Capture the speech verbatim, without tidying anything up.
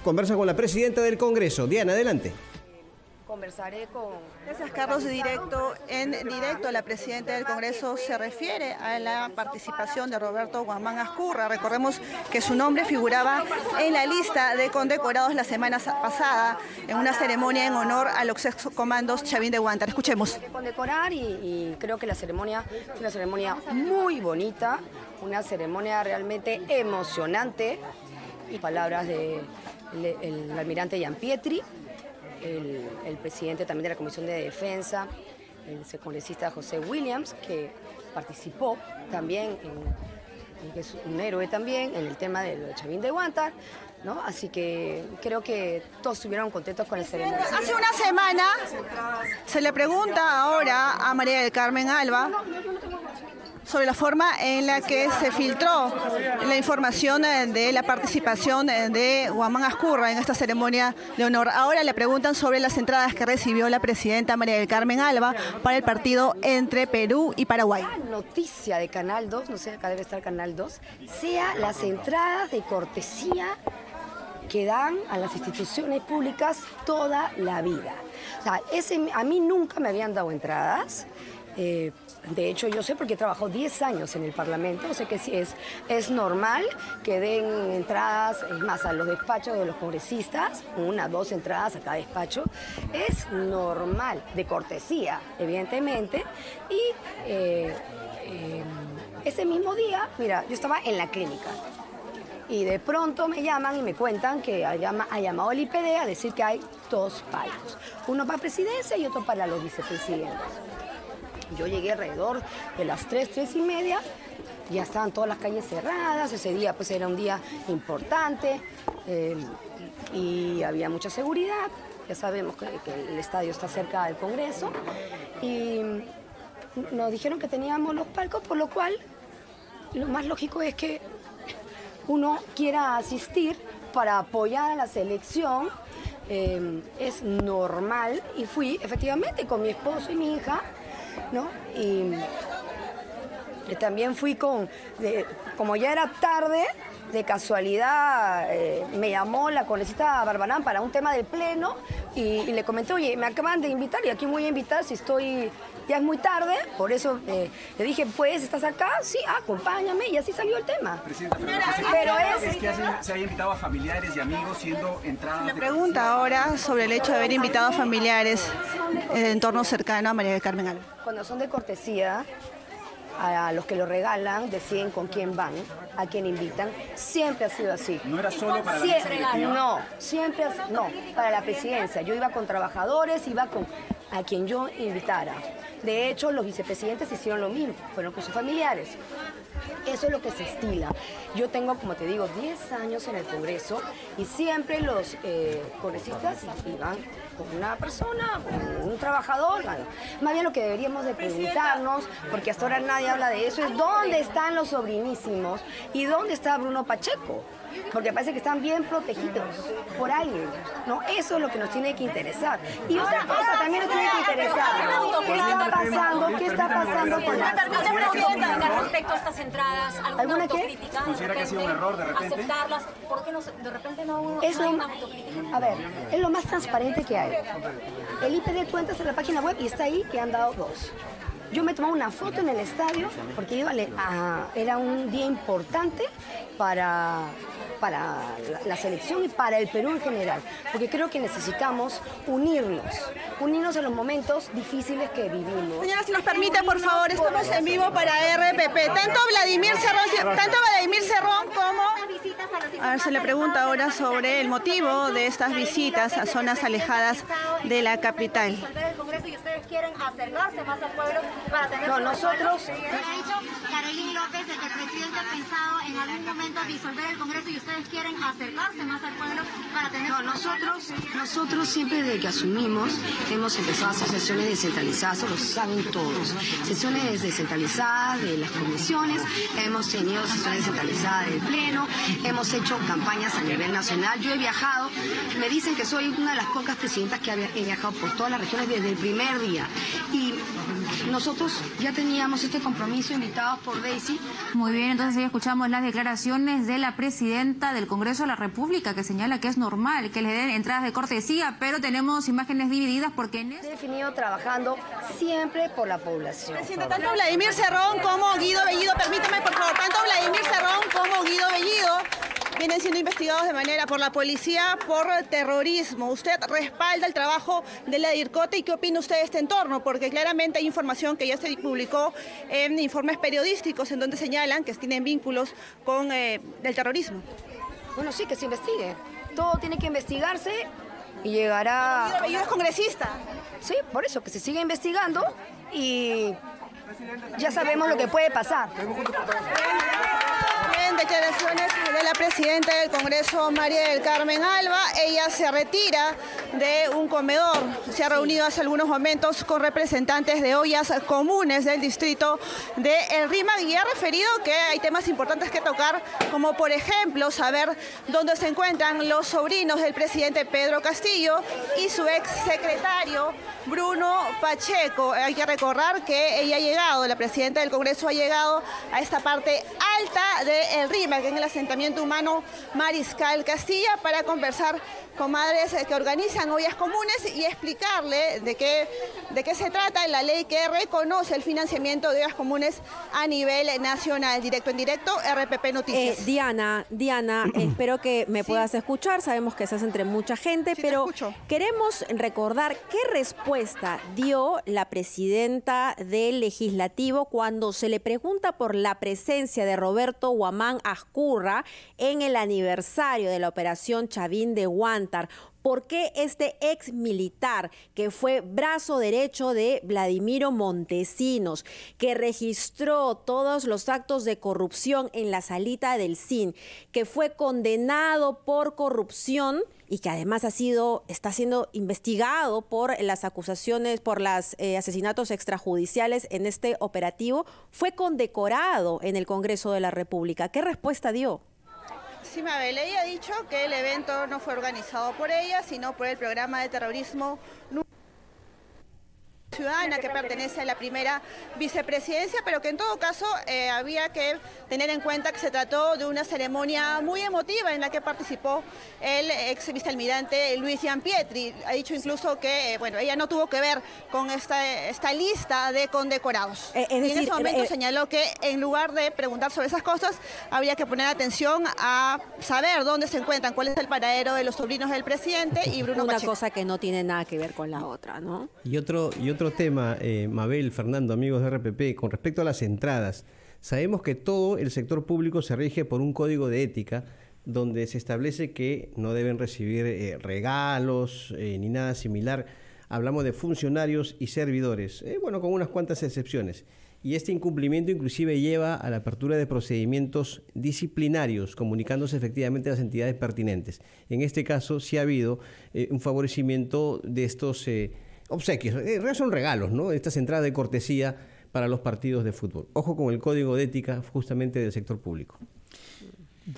conversa con la presidenta del Congreso. Diana, adelante. Conversaré con... Gracias, Carlos. Directo, en directo, la presidenta del Congreso se refiere a la participación de Roberto Guamán Azcurra. Recordemos que su nombre figuraba en la lista de condecorados la semana pasada en una ceremonia en honor a los excomandos Chavín de Huántar. Escuchemos. Condecorar y, y creo que la ceremonia fue una ceremonia muy bonita, una ceremonia realmente emocionante. Y palabras del de, el almirante Gianpietri, El, el presidente también de la Comisión de Defensa, el congresista José Williams, que participó también, en, que es un héroe también, en el tema del Chavín de Huántar, ¿no? Así que creo que todos estuvieron contentos con el ceremonia. Hace una semana se le pregunta ahora a María del Carmen Alba sobre la forma en la que se filtró la información de la participación de Guamán Azcurra en esta ceremonia de honor. Ahora le preguntan sobre las entradas que recibió la presidenta María del Carmen Alba para el partido entre Perú y Paraguay. La noticia de Canal dos, no sé, acá debe estar Canal dos, sea las entradas de cortesía que dan a las instituciones públicas toda la vida. O sea, ese, a mí nunca me habían dado entradas. Eh, de hecho, yo sé porque he trabajado diez años en el Parlamento, sé que sí es, es normal que den entradas, es más, a los despachos de los congresistas, una, dos entradas a cada despacho, es normal, de cortesía, evidentemente, y eh, eh, ese mismo día, mira, yo estaba en la clínica, y de pronto me llaman y me cuentan que ha, llama, ha llamado el I P D a decir que hay dos palcos, uno para presidencia y otro para los vicepresidentes. Yo llegué alrededor de las tres, tres y media, ya estaban todas las calles cerradas, ese día pues era un día importante eh, y había mucha seguridad, ya sabemos que, que el estadio está cerca del Congreso y nos dijeron que teníamos los palcos, por lo cual lo más lógico es que uno quiera asistir para apoyar a la selección, eh, es normal y fui efectivamente con mi esposo y mi hija, ¿no? Y también fui con, de, como ya era tarde, de casualidad eh, me llamó la congresista Barbanán para un tema del pleno y, y le comenté, oye, me acaban de invitar y aquí me voy a invitar si estoy, ya es muy tarde, por eso eh, le dije, pues, ¿estás acá? Sí, acompáñame y así salió el tema. Presidenta, pero, pero es, es que hacen, se haya invitado a familiares y amigos siendo entradas. Le pregunta ahora sobre el hecho de haber invitado a familiares en entorno cercano a María del Carmen Alba. Cuando son de cortesía, a los que lo regalan deciden con quién van, a quién invitan. Siempre ha sido así. ¿No era solo para la siempre, directiva? No, siempre, no, para la presidencia. Yo iba con trabajadores, iba con a quien yo invitara. De hecho, los vicepresidentes hicieron lo mismo, fueron con sus familiares. Eso es lo que se estila. Yo tengo, como te digo, diez años en el Congreso y siempre los eh, congresistas iban con una persona, con un trabajador. Bueno, más bien lo que deberíamos de preguntarnos, porque hasta ahora nadie habla de eso, es dónde están los sobrinísimos y dónde está Bruno Pacheco. Porque parece que están bien protegidos por alguien, ¿no? Eso es lo que nos tiene que interesar. Y otra cosa también nos tiene que interesar. ¿Qué está pasando? ¿Qué está pasando con la... respecto a estas entradas? ¿Alguna autocrítica? ¿Considera que ha sido un error de repente? ¿Aceptarlas? ¿Por qué no, de repente no, es no hay lo, una autocrítica? A ver, es lo más transparente que hay. El I P D, tú entras en la página web y está ahí que han dado dos. Yo me tomé una foto en el estadio porque iba a, era un día importante para, para la, la selección y para el Perú en general, porque creo que necesitamos unirnos, unirnos en los momentos difíciles que vivimos. Señora, si nos permite, por favor, estamos en vivo para R P P. Tanto Vladimir Cerrón, tanto Vladimir Cerrón como... A ver, se le pregunta ahora sobre el motivo de estas visitas a zonas alejadas de la capital. ¿Quieren acercarse más al pueblo para tener... No, nosotros... Ha dicho Carolina López de que el presidente ha pensado en algún momento disolver el Congreso y ustedes quieren acercarse más al pueblo para tener... No, nosotros, nosotros siempre desde que asumimos hemos empezado a hacer sesiones descentralizadas, eso lo saben todos. Sesiones descentralizadas de las comisiones, hemos tenido sesiones descentralizadas del Pleno, hemos hecho campañas a nivel nacional. Yo he viajado, me dicen que soy una de las pocas presidentas que he viajado por todas las regiones desde el primer día. vida. Y nosotros ya teníamos este compromiso invitados por Daisy. Muy bien, entonces ahí escuchamos las declaraciones de la presidenta del Congreso de la República, que señala que es normal que les den entradas de cortesía, pero tenemos imágenes divididas porque en He definido trabajando siempre por la población. Presidente, tanto Vladimir Cerrón como Guido Bellido, permítame por favor, tanto Vladimir Cerrón como Guido Bellido vienen siendo investigados de manera por la policía por terrorismo. ¿Usted respalda el trabajo de la DIRCOTE y qué opina usted de este entorno? Porque claramente hay información que ya se publicó en informes periodísticos en donde señalan que tienen vínculos con eh, el terrorismo. Bueno, sí, que se investigue. Todo tiene que investigarse y llegará... Guido Bellido es congresista. Sí, por eso, que se siga investigando y ya sabemos lo que puede pasar. Bien, declaraciones de la presidenta del Congreso, María del Carmen Alba. Ella se retira de un comedor. Se ha reunido hace algunos momentos con representantes de ollas comunes del distrito de El Rímac y ha referido que hay temas importantes que tocar, como por ejemplo saber dónde se encuentran los sobrinos del presidente Pedro Castillo y su ex secretario Bruno Pacheco. Hay que recordar que ella ha llegado, la presidenta del Congreso ha llegado a esta parte alta de El Rímac, en el asentamiento humano Mariscal Castilla, para conversar con madres que organizan ollas comunes y explicarle de qué, de qué se trata la ley que reconoce el financiamiento de ollas comunes a nivel nacional. Directo en directo, R P P Noticias. Eh, Diana, Diana, espero que me Sí. puedas escuchar. Sabemos que estás entre mucha gente, Sí, te pero escucho. queremos recordar qué respuesta dio la presidenta del Legislativo cuando se le pregunta por la presencia de Roberto Guamán Azcurra en el aniversario de la operación Chavín de Huántar. ¿Por qué este ex militar, que fue brazo derecho de Vladimiro Montesinos, que registró todos los actos de corrupción en la salita del C I N, que fue condenado por corrupción y que además ha sido, está siendo investigado por las acusaciones, por los eh, asesinatos extrajudiciales en este operativo, fue condecorado en el Congreso de la República? ¿Qué respuesta dio? Sí, Mabel, ella ha dicho que el evento no fue organizado por ella, sino por el programa de terrorismo ciudadana que pertenece a la primera vicepresidencia, pero que en todo caso eh, había que tener en cuenta que se trató de una ceremonia muy emotiva en la que participó el ex vicealmirante Luis Gianpietri. Ha dicho incluso que eh, bueno, ella no tuvo que ver con esta, esta lista de condecorados. Eh, es y decir, en ese momento eh, señaló que en lugar de preguntar sobre esas cosas, habría que poner atención a saber dónde se encuentran, cuál es el paradero de los sobrinos del presidente y Bruno Una Pacheco. cosa que no tiene nada que ver con la otra, ¿no? Y otro, y otro tema, eh, Mabel, Fernando, amigos de R P P, con respecto a las entradas. Sabemos que todo el sector público se rige por un código de ética donde se establece que no deben recibir eh, regalos eh, ni nada similar. Hablamos de funcionarios y servidores, eh, bueno, con unas cuantas excepciones. Y este incumplimiento inclusive lleva a la apertura de procedimientos disciplinarios, comunicándose efectivamente a las entidades pertinentes. En este caso sí ha habido eh, un favorecimiento de estos eh, obsequios, en realidad son regalos, ¿no? Estas entradas de cortesía para los partidos de fútbol. Ojo con el código de ética justamente del sector público.